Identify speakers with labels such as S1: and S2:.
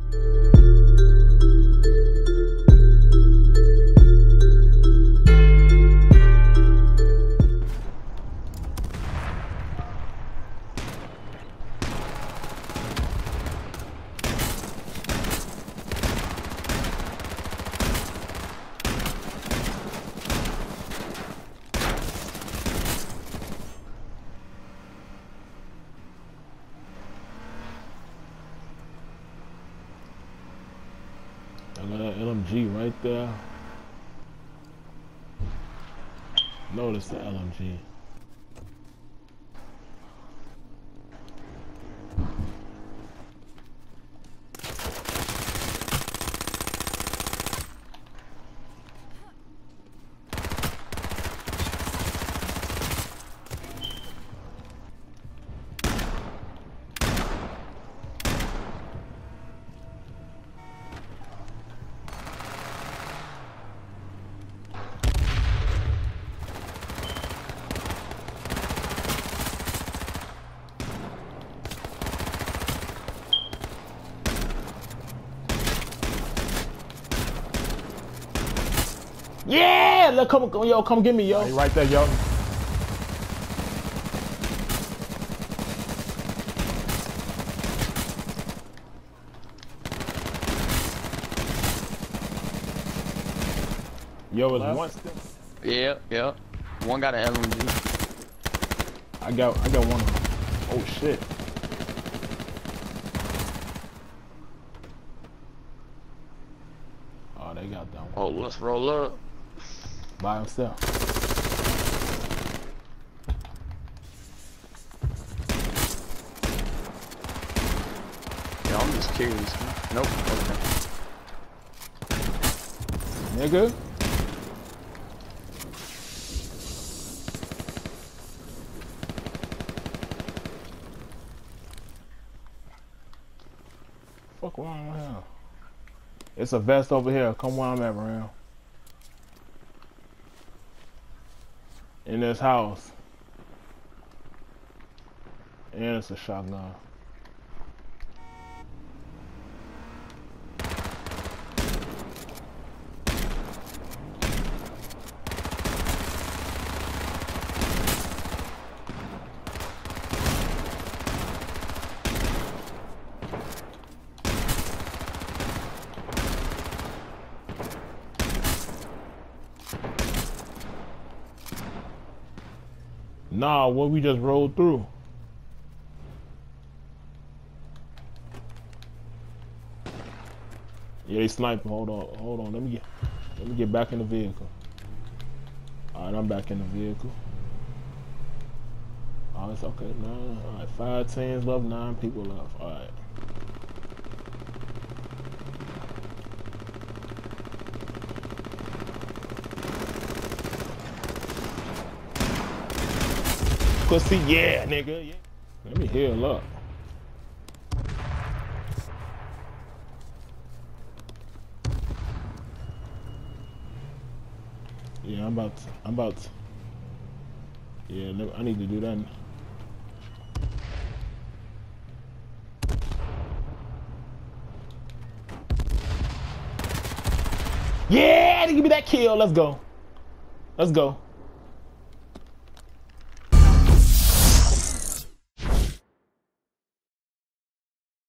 S1: I got that LMG right there. Notice the LMG. Yeah! Look, come, yo, come get me, yo.
S2: He right there, yo.
S1: Yo, it's one still.
S3: Yeah. One got an LMG.
S1: I got one of them. Oh shit. Oh, they got that one.
S3: Oh, let's roll up.
S1: By himself.
S3: Yeah, I'm just curious. Nope. Okay.
S1: Nigga. Fuck wrong with him? It's a vest over here. Come where I'm at, around. In this house. And it's a shotgun. Nah, what we just rolled through. Yeah, they sniping. Hold on. Let me get back in the vehicle. Alright, I'm back in the vehicle. Oh, it's okay. No, alright, 5 teams left, 9 people left. Alright. Pussy, yeah, nigga. Yeah. Let me heal up. Yeah, I'm about to. Yeah, I need to do that. Yeah, give me that kill. Let's go. Let's go.